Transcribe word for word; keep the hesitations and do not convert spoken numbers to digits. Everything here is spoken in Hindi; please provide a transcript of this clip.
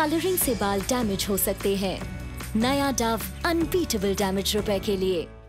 कलरिंग से बाल डैमेज हो सकते हैं। नया डव अनबीटेबल डैमेज रुपए के लिए।